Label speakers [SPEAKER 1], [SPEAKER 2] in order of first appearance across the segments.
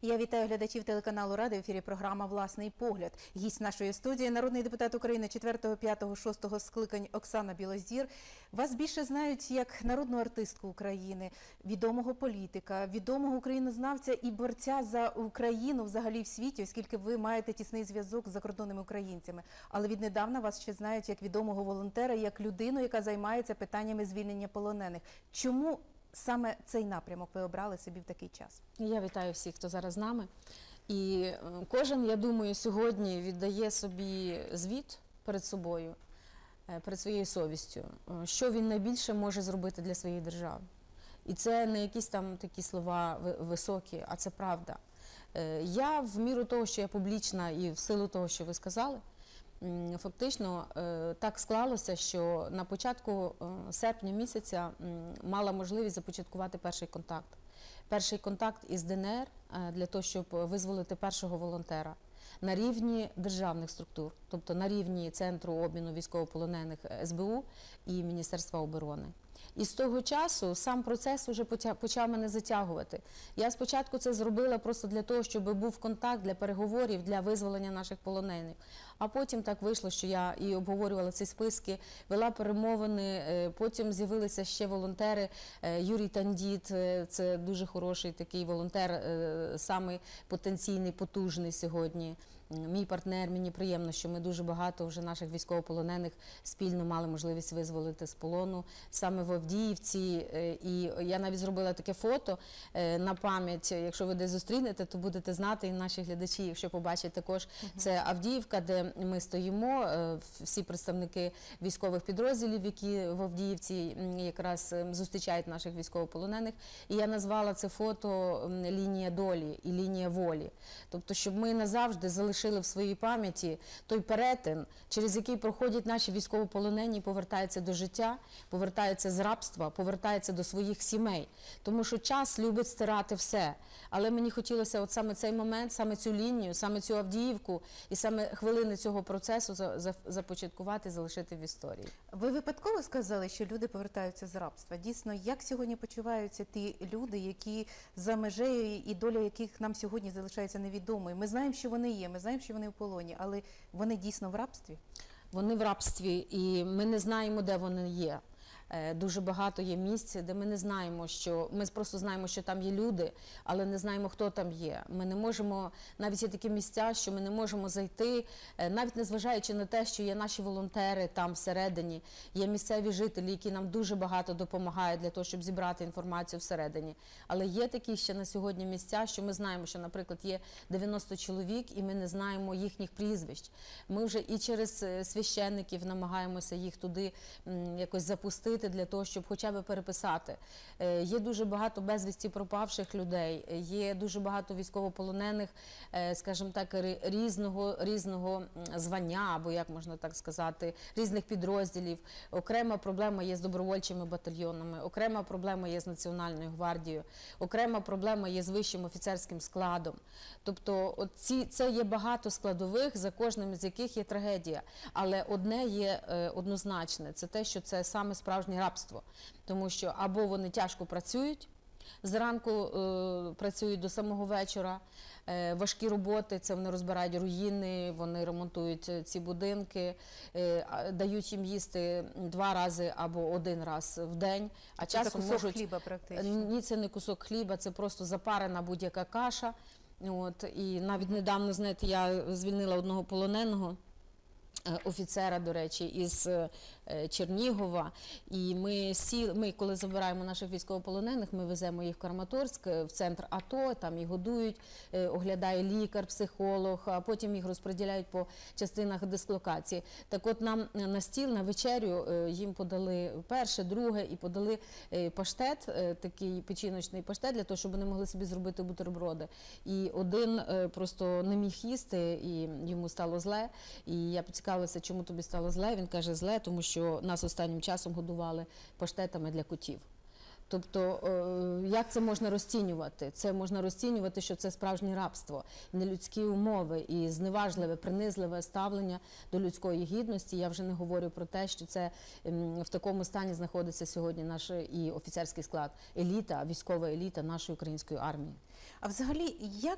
[SPEAKER 1] Я вітаю глядачів телеканалу Рада. В ефірі програма «Власний погляд». Гість нашої студії – народний депутат України 4, 5, 6 скликань Оксана Білозір. Вас більше знають як народну артистку України, відомого політика, відомого українознавця і борця за Україну взагалі в світі, оскільки ви маєте тісний зв'язок з закордонними українцями. Але віднедавна вас ще знають як відомого волонтера, як людину, яка займається питаннями звільнення полонених. Чому саме цей напрямок ви обрали собі в такий час?
[SPEAKER 2] Я вітаю всіх, хто зараз з нами. І кожен, я думаю, сьогодні віддає собі звіт перед собою, перед своєю совістю, що він найбільше може зробити для своєї держави. І це не якісь там такі слова високі, а це правда. Я в міру того, що я публічна і в силу того, що ви сказали, фактично так склалося, що на початку серпня місяця мала можливість започаткувати перший контакт. Перший контакт із ДНР для того, щоб визволити першого волонтера на рівні державних структур, тобто на рівні Центру обміну військовополонених СБУ і Міністерства оборони. І з того часу сам процес вже почав мене затягувати. Я спочатку це зробила просто для того, щоб був контакт для переговорів, для визволення наших полонених. А потім так вийшло, що я і обговорювала ці списки, вела перемовини, потім з'явилися ще волонтери. Юрій Тандіт, це дуже хороший такий волонтер, самий потенційний, потужний сьогодні. Мій партнер, мені приємно, що ми дуже багато вже наших військовополонених спільно мали можливість визволити з полону саме в Авдіївці. І я навіть зробила таке фото на пам'ять. Якщо ви десь зустрінете, то будете знати, і наші глядачі, якщо побачать також, це Авдіївка, де ми стоїмо, всі представники військових підрозділів, які в Авдіївці якраз зустрічають наших військовополонених. І я назвала це фото «Лінія долі» і «Лінія волі». Тобто, щоб ми назавжди залишили в своїй пам'яті той перетин, через який проходять наші військовополонені, повертаються до життя, повертаються з рабства, повертаються до своїх сімей. Тому що час любить стирати все. Але мені хотілося от саме цей момент, саме цю лінію, саме цю Авдіївку і саме хвилини цього процесу започаткувати, залишити в історії.
[SPEAKER 1] Ви випадково сказали, що люди повертаються з рабства. Дійсно, як сьогодні почуваються ті люди, які за межею і доля яких нам сьогодні залишається невідомою? Ми знаємо, що вони є, ми знаємо, що вони в полоні, але вони дійсно в рабстві?
[SPEAKER 2] Вони в рабстві, і ми не знаємо, де вони є. Дуже багато є місць, де ми не знаємо, ми просто знаємо, що там є люди, але не знаємо, хто там є. Ми не можемо, навіть є такі місця, що ми не можемо зайти, навіть незважаючи на те, що є наші волонтери там всередині, є місцеві жителі, які нам дуже багато допомагають для того, щоб зібрати інформацію всередині. Але є такі ще на сьогодні місця, що ми знаємо, що, наприклад, є 90 чоловік, і ми не знаємо їхніх прізвищ. Ми вже і через священників намагаємося їх туди якось запустити, для того, щоб хоча б переписати. Є дуже багато безвісті пропавших людей, є дуже багато військовополонених, скажімо так, різного звання, або як можна так сказати, різних підрозділів. Окрема проблема є з добровольчими батальйонами, окрема проблема є з Національною гвардією, окрема проблема є з вищим офіцерським складом. Тобто це є багато складових, за кожним з яких є трагедія. Але одне є однозначне, це те, що це саме справжнє рабство. Тому що або вони тяжко працюють, зранку працюють до самого вечора, важкі роботи, це вони розбирають руїни, вони ремонтують ці будинки, дають їм їсти 2 рази або 1 раз в день. А
[SPEAKER 1] це
[SPEAKER 2] часом
[SPEAKER 1] кусок хліба практично?
[SPEAKER 2] Ні, це не кусок хліба, це просто запарена будь-яка каша. І навіть недавно, знаєте, я звільнила одного полоненого, офіцера, до речі, із Чернігова. І ми, коли забираємо наших військовополонених, ми веземо їх в Краматорськ, в центр АТО, там їх годують, оглядає лікар, психолог, а потім їх розподіляють по частинах дислокації. Так от нам на стіл, на вечерю їм подали перше, друге і подали паштет, такий печіночний паштет, для того, щоб вони могли собі зробити бутерброди. І один просто не міг їсти, і йому стало зле. І я поцікавилася, чому тобі стало зле. Він каже, зле, тому що нас останнім часом годували паштетами для котів. Тобто, як це можна розцінювати? Це можна розцінювати, що це справжнє рабство, нелюдські умови і зневажливе, принизливе ставлення до людської гідності. Я вже не говорю про те, що це в такому стані знаходиться сьогодні наш і офіцерський склад, еліта, військова еліта нашої української армії.
[SPEAKER 1] А взагалі, як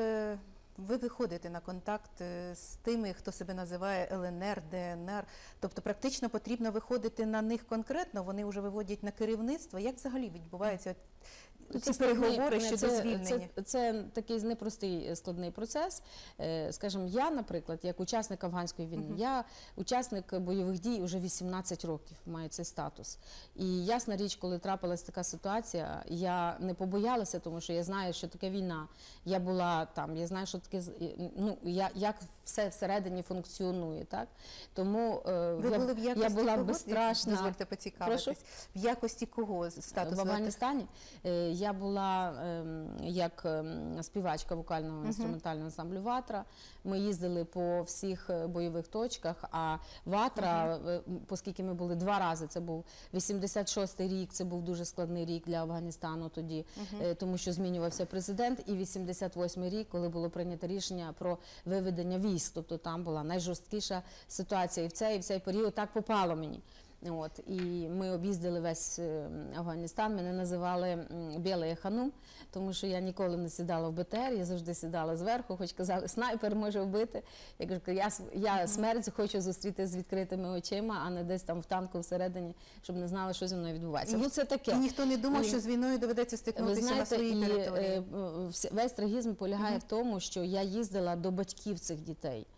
[SPEAKER 1] ви виходите на контакт з тими, хто себе називає ЛНР, ДНР? Тобто практично потрібно виходити на них конкретно, вони вже виводять на керівництво. Як взагалі відбуваються ці переговори щодо звільнення?
[SPEAKER 2] Це такий непростий, складний процес. Скажімо, я, наприклад, як учасник афганської війни, я учасник бойових дій вже 18 років, маю цей статус. І ясна річ, коли трапилась така ситуація, я не побоялася, тому що я знаю, що таке війна. Я була там, я знаю, що таке, ну, як все всередині функціонує, так? Тому я була безстрашна.
[SPEAKER 1] Дозвольте поцікавитись. В якості кого статусу?
[SPEAKER 2] В Афганістані я була як співачка вокального інструментального ансамблю «Ватра». Ми їздили по всіх бойових точках, а «Ватра», оскільки ми були 2 рази, це був 86-й рік, це був дуже складний рік для Афганістану тоді, тому що змінювався президент, і 88-й рік, коли було прийнято рішення про виведення військ, тобто там була найжорсткіша ситуація, і в цей період так попало мені. От, і ми об'їздили весь Афганістан, мене називали «Білий ханум», тому що я ніколи не сідала в БТР, я завжди сідала зверху, хоч казали, снайпер може вбити. Я кажу, я смерть хочу зустріти з відкритими очима, а не десь там в танку всередині, щоб не знали, що зі мною відбувається. Ну, це таке.
[SPEAKER 1] І ніхто не думав, що з війною доведеться стикнутися на своїй території.
[SPEAKER 2] Весь трагізм полягає в тому, що я їздила до батьків цих дітей.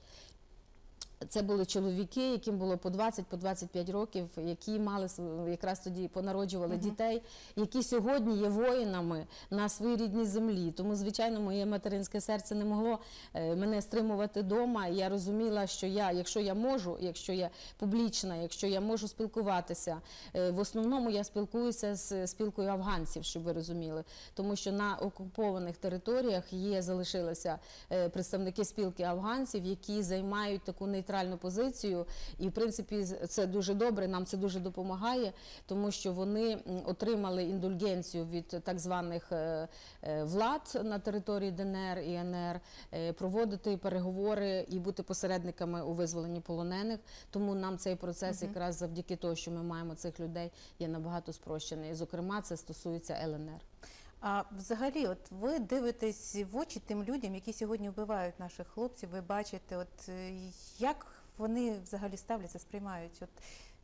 [SPEAKER 2] Це були чоловіки, яким було по 20, по 25 років, які мали якраз тоді понароджували дітей, які сьогодні є воїнами на своїй рідній землі. Тому, звичайно, моє материнське серце не могло мене стримувати вдома. Я розуміла, що якщо я можу, якщо я публічна, якщо я можу спілкуватися, в основному я спілкуюся з спілкою афганців, щоб ви розуміли. Тому що на окупованих територіях залишилися представники спілки афганців, які займають таку нейтральну позицію, і в принципі це дуже добре, нам це дуже допомагає, тому що вони отримали індульгенцію від так званих влад на території ДНР і НР, проводити переговори і бути посередниками у визволенні полонених, тому нам цей процес якраз завдяки тому, що ми маємо цих людей, є набагато спрощений. Зокрема, це стосується ЛНР.
[SPEAKER 1] А взагалі, от ви дивитесь в очі тим людям, які сьогодні вбивають наших хлопців, ви бачите, от як вони взагалі ставляться, сприймають? От,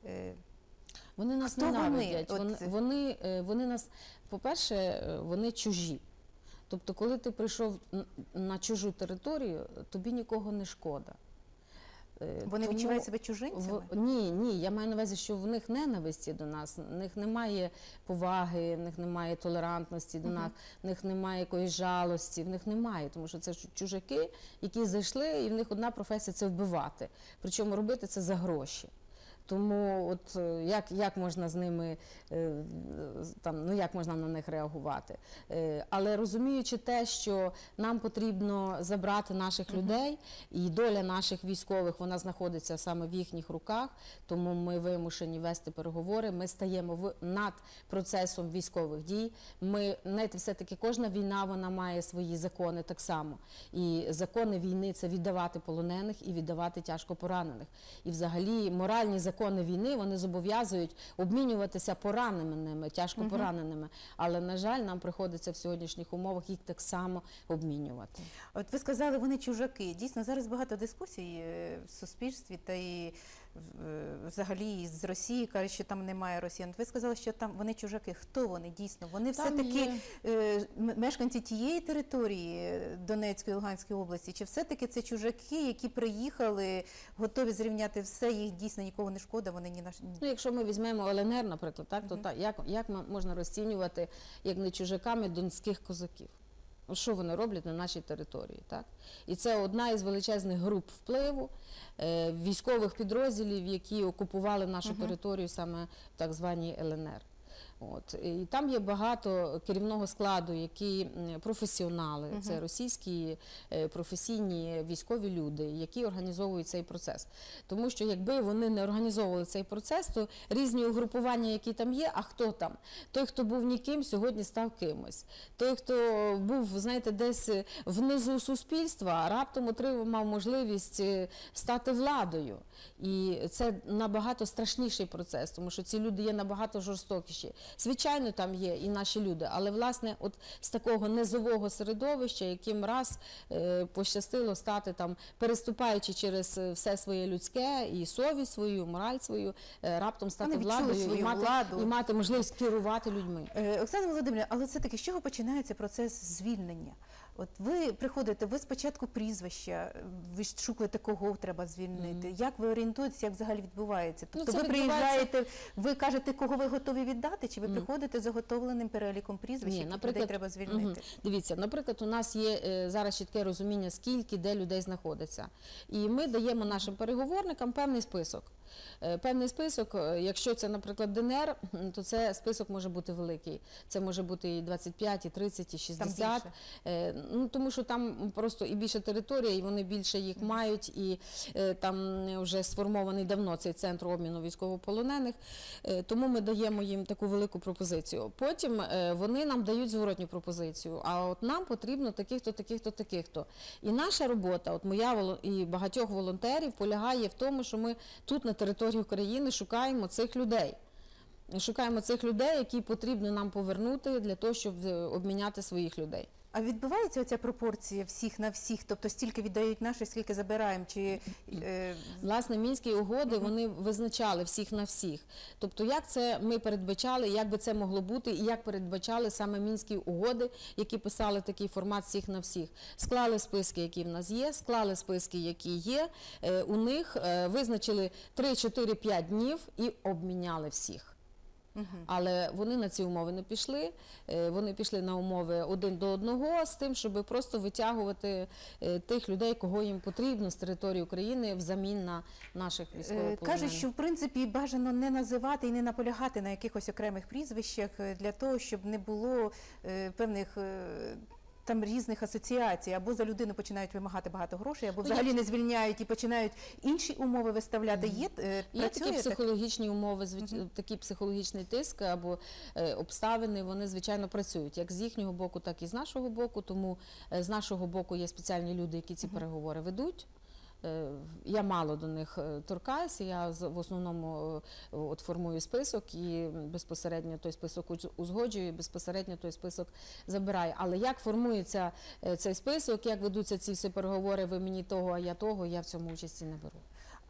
[SPEAKER 2] вони нас ненавидять. Вони нас, по-перше, вони чужі. Тобто, коли ти прийшов на чужу територію, тобі нікого не шкода.
[SPEAKER 1] Вони відчувають себе чужинцями?
[SPEAKER 2] Ні, я маю на увазі, що в них ненависті до нас, в них немає поваги, в них немає толерантності до нас, в них немає якоїсь жалості, в них немає, тому що це чужаки, які зайшли, і в них одна професія – це вбивати. Причому робити це за гроші. Тому от як можна з ними, як можна на них реагувати? Але розуміючи те, що нам потрібно забрати наших людей, і доля наших військових, вона знаходиться саме в їхніх руках, тому ми вимушені вести переговори, ми стаємо над процесом військових дій. Ми, знаєте, все-таки кожна війна, вона має свої закони так само. І закони війни – це віддавати полонених і віддавати тяжко поранених. І взагалі моральні закони війни, вони зобов'язують обмінюватися пораненими, тяжко пораненими. Але, на жаль, нам приходиться в сьогоднішніх умовах їх так само обмінювати.
[SPEAKER 1] От ви сказали, вони чужаки. Дійсно, зараз багато дискусій в суспільстві та і взагалі з Росії кажуть, що там немає росіян. Ви сказали, що там вони чужаки. Хто вони дійсно? Вони все-таки мешканці тієї території Донецької, Луганської області? Чи все-таки це чужаки, які приїхали, готові зрівняти все, їх дійсно нікого не шкода, вони ні на...
[SPEAKER 2] Ну, якщо ми візьмемо ЛНР, наприклад, то як можна розцінювати, як не чужаками, донських козаків? Що вони роблять на нашій території, так? І це одна із величезних груп впливу військових підрозділів, які окупували нашу територію саме в так званій ЛНР. І там є багато керівного складу, які професіонали, це російські професійні військові люди, які організовують цей процес. Тому що якби вони не організовували цей процес, то різні угрупування, які там є, а хто там? Той, хто був ніким, сьогодні став кимось. Той, хто був, знаєте, десь внизу суспільства, раптом отримав можливість стати владою. І це набагато страшніший процес, тому що ці люди є набагато жорстокіші. Звичайно, там є і наші люди, але, власне, от з такого низового середовища, яким раз пощастило стати там, переступаючи через все своє людське, і совість свою, мораль свою, раптом стати владою і мати можливість керувати людьми.
[SPEAKER 1] Оксана Володимирівна, але все-таки з чого починається процес звільнення? От ви приходите, ви спочатку прізвища, ви шукаєте, кого треба звільнити. Як ви орієнтуєтесь, як взагалі відбувається? Тобто ви приїжджаєте, ви кажете, кого ви готові віддати, чи ви приходите з заготовленим переліком прізвищ, яких людей треба звільнити?
[SPEAKER 2] Дивіться, наприклад, у нас є зараз чітке розуміння, скільки, де людей знаходиться. І ми даємо нашим переговорникам певний список. Певний список, якщо це, наприклад, ДНР, то це список може бути великий. Це може бути і 25, і 30, і 60. Тому що там просто і більше територія, і вони більше їх мають, і там вже сформований давно цей центр обміну військовополонених. Тому ми даємо їм таку велику пропозицію. Потім вони нам дають зворотню пропозицію, а от нам потрібно таких-то, таких-то, таких-то. І наша робота, от моя і багатьох волонтерів, полягає в тому, що ми тут на території України шукаємо цих людей. Шукаємо цих людей, які потрібно нам повернути для того, щоб обміняти своїх людей.
[SPEAKER 1] А відбувається оця пропорція всіх на всіх? Тобто стільки віддають наші, скільки забираємо?
[SPEAKER 2] Власне, Мінські угоди, вони визначали всіх на всіх. Тобто, як це ми передбачали, як би це могло бути, і як передбачали саме Мінські угоди, які писали такий формат всіх на всіх. Склали списки, які в нас є, склали списки, які є, у них визначили 3, 4, 5 днів і обміняли всіх. Але вони на ці умови не пішли, вони пішли на умови 1 до 1 з тим, щоб просто витягувати тих людей, кого їм потрібно з території України взамін на наших військовополонених.
[SPEAKER 1] Кажуть, що в принципі бажано не називати і не наполягати на якихось окремих прізвищах для того, щоб не було певних там різних асоціацій, або за людину починають вимагати багато грошей, або взагалі не звільняють і починають інші умови виставляти.
[SPEAKER 2] Є такі психологічні умови, такий психологічний тиск або обставини, вони, звичайно, працюють як з їхнього боку, так і з нашого боку, тому з нашого боку є спеціальні люди, які ці переговори ведуть. Я мало до них торкаюся, я в основному формую список і безпосередньо той список узгоджую, і безпосередньо той список забираю. Але як формується цей список, як ведуться ці всі переговори, ви мені того, а я того, я в цьому участі не беру.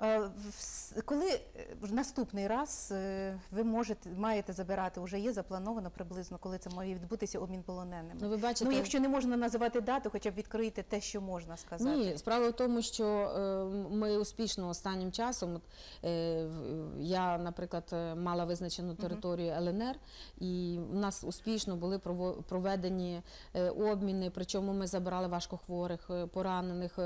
[SPEAKER 1] Коли наступний раз ви маєте забирати, вже є заплановано приблизно, коли це має відбутися обмін полоненими?
[SPEAKER 2] Ну, ви бачите,
[SPEAKER 1] якщо не можна називати дату, хоча б відкрити те, що можна сказати.
[SPEAKER 2] Ні, справа в тому, що ми успішно останнім часом, я, наприклад, мала визначену територію ЛНР, і в нас успішно були проведені обміни, причому ми забирали важкохворих, поранених,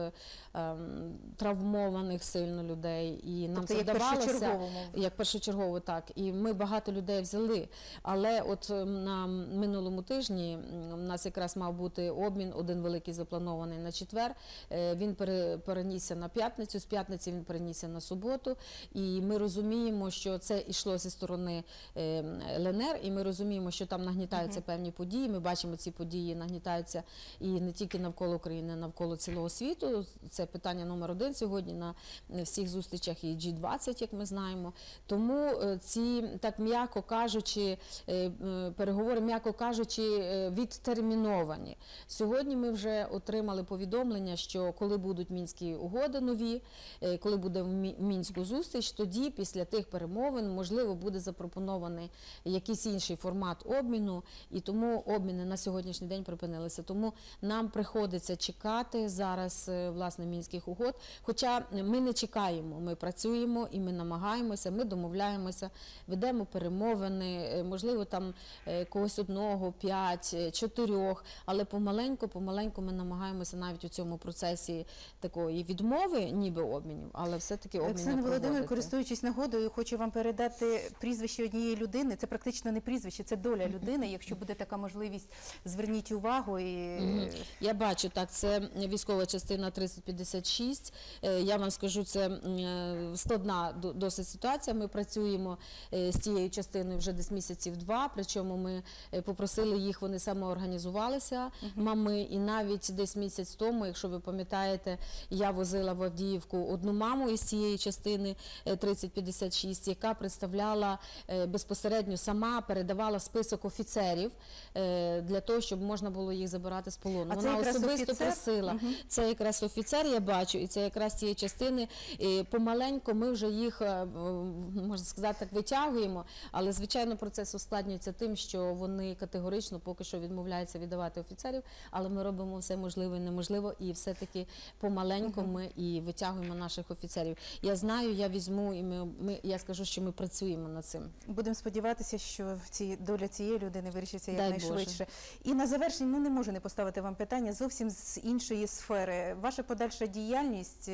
[SPEAKER 2] травмованих сильно людей. І нам
[SPEAKER 1] тобто,
[SPEAKER 2] це вдавалося, як першочергово, так. І ми багато людей взяли. Але от на минулому тижні у нас якраз мав бути обмін, один великий запланований на четвер. Він перенісся на п'ятницю, з п'ятниці він перенісся на суботу. І ми розуміємо, що це йшло зі сторони ЛНР, і ми розуміємо, що там нагнітаються певні події. Ми бачимо, ці події нагнітаються і не тільки навколо України, а навколо цілого світу. Це питання номер 1 сьогодні на всіх зустрічах, і G20, як ми знаємо. Тому ці, так м'яко кажучи, переговори, м'яко кажучи, відтерміновані. Сьогодні ми вже отримали повідомлення, що коли будуть Мінські угоди нові, коли буде в Мінську зустріч, тоді після тих перемовин, можливо, буде запропонований якийсь інший формат обміну, і тому обміни на сьогоднішній день припинилися. Тому нам приходиться чекати зараз, власне, Мінських угод, хоча ми не чекаємо. Ми працюємо і ми намагаємося, ми домовляємося, ведемо перемовини, можливо, там когось 1, 5, 4, але помаленьку ми намагаємося навіть у цьому процесі такої відмови умови ніби обмінів, але все-таки обмін не
[SPEAKER 1] Оксана Володимирівна,
[SPEAKER 2] проводити.
[SPEAKER 1] користуючись нагодою, хочу вам передати прізвище однієї людини. Це практично не прізвище, це доля людини. Якщо буде така можливість, зверніть увагу.
[SPEAKER 2] Я бачу, так, це військова частина 3056. Я вам скажу, це складна досить ситуація. Ми працюємо з цією частиною вже десь місяців 2, причому ми попросили їх, вони самоорганізувалися, мами, і навіть десь місяць тому, якщо ви пам'ятаєте, я возила в Авдіївку одну маму із цієї частини 3056, яка представляла безпосередньо сама, передавала список офіцерів для того, щоб можна було їх забирати з полону. Вона особисто просила. Це якраз офіцер, я бачу, і це якраз цієї частини. І помаленьку ми вже їх, можна сказати, так витягуємо, але, звичайно, процес ускладнюється тим, що вони категорично поки що відмовляються віддавати офіцерів, але ми робимо все можливе і неможливо, і все-таки помаленьку ми і витягуємо наших офіцерів. Я знаю, я візьму, і я скажу, що ми працюємо над цим.
[SPEAKER 1] Будемо сподіватися, що доля цієї людини вирішиться якнайшвидше. І на завершення, не можу не поставити вам питання зовсім з іншої сфери. Ваша подальша діяльність,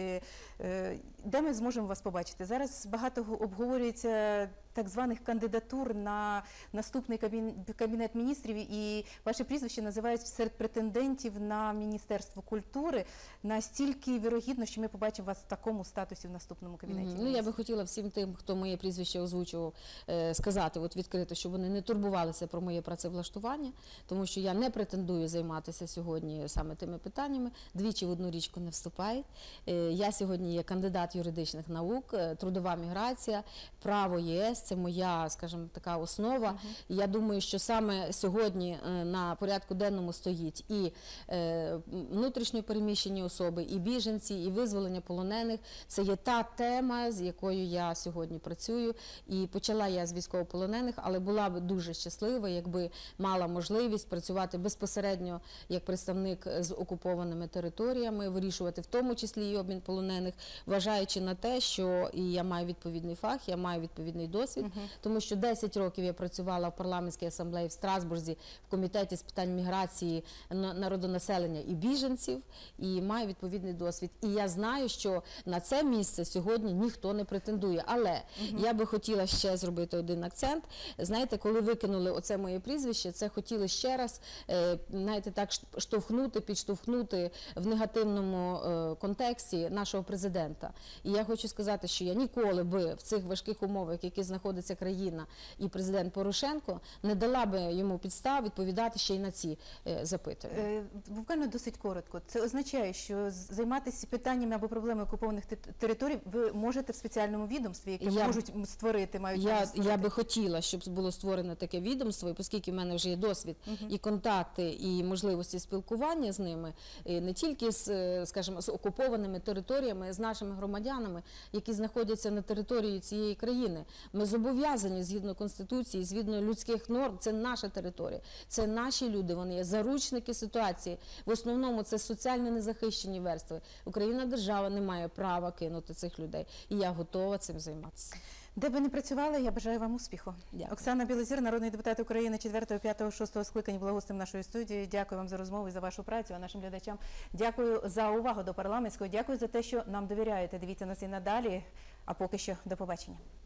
[SPEAKER 1] де ми зможемо вас побачити? Зараз багато обговорюється так званих кандидатур на наступний Кабінет міністрів, і ваше прізвище називають серед претендентів на Міністерство культури. Настільки вірогідно, що ми побачимо вас в такому статусі в наступному Кабінеті міністрів?
[SPEAKER 2] Я би хотіла всім тим, хто моє прізвище озвучував, сказати відкрито, щоб вони не турбувалися про моє працевлаштування, тому що я не претендую займатися сьогодні саме тими питаннями, двічі в одну річку не вступають. Я сьогодні є кандидат юридичних наук, трудова міграція, право ЄС, це моя, скажімо, така основа. І я думаю, що саме сьогодні на порядку денному стоїть і внутрішньо переміщені особи, і біженці, і визволення полонених. Це є та тема, з якою я сьогодні працюю. І почала я з військовополонених, але була б дуже щаслива, якби мала можливість працювати безпосередньо як представник з окупованими територіями, вирішувати в тому числі і обмін полонених, вважаючи на те, що і я маю відповідний фах, я маю відповідний досвід, тому що 10 років я працювала в парламентській асамблеї в Страсбурзі, в комітеті з питань міграції, народонаселення і біженців, і маю відповідний досвід. І я знаю, що на це місце сьогодні ніхто не претендує. Але я би хотіла ще зробити один акцент. Знаєте, коли викинули оце моє прізвище, це хотіли ще раз, знаєте, так підштовхнути в негативному контексті нашого президента. І я хочу сказати, що я ніколи би в цих важких умовах, які знаходиться країна і президент Порошенко, не дала би йому підстав відповідати ще й на ці запитання.
[SPEAKER 1] Буквально досить коротко. Це означає, що займатися питаннями або проблемами окупованих територій ви можете в спеціальному відомстві, яке можуть створити,
[SPEAKER 2] Я би хотіла, щоб було створено таке відомство, і оскільки в мене вже є досвід і контакти, і можливості спілкування з ними, не тільки скажімо, з окупованими територіями, з нашими громадянами, які знаходяться на території цієї країни. Ми зобов'язані згідно Конституції, згідно людських норм, це наша територія, це наші люди, вони є заручники ситуації. В основному це соціально незахищені верстви. Україна, держава, не має права кинути цих людей. І я готова цим займатися.
[SPEAKER 1] Де б ви не працювали, я бажаю вам успіху.
[SPEAKER 2] Дякую.
[SPEAKER 1] Оксана Білозір, народний депутат України 4, 5, 6 скликань, була гостем нашої студії. Дякую вам за розмову і за вашу працю, а нашим глядачам дякую за увагу до парламентського, дякую за те, що нам довіряєте. Дивіться нас і надалі, а поки що до побачення.